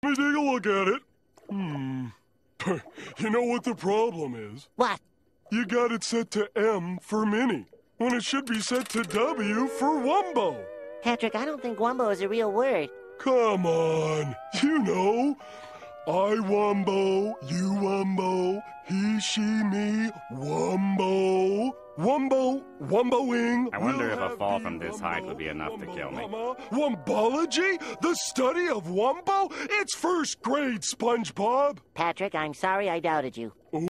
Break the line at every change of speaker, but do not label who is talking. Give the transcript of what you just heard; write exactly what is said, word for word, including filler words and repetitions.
me take a look at it. Hmm. You know what the problem is?
What?
You got it set to M for Minnie, when it should be set to W for Wumbo.
Patrick, I don't think Wumbo is a real word.
Come on, you know. I Wumbo, you Wumbo, he, she, me, Wumbo. Wumbo, Wumboing.
I wonder if a fall from this height would be enough to kill me.
Wumbology? The study of Wumbo? It's first grade, SpongeBob.
Patrick, I'm sorry I doubted you.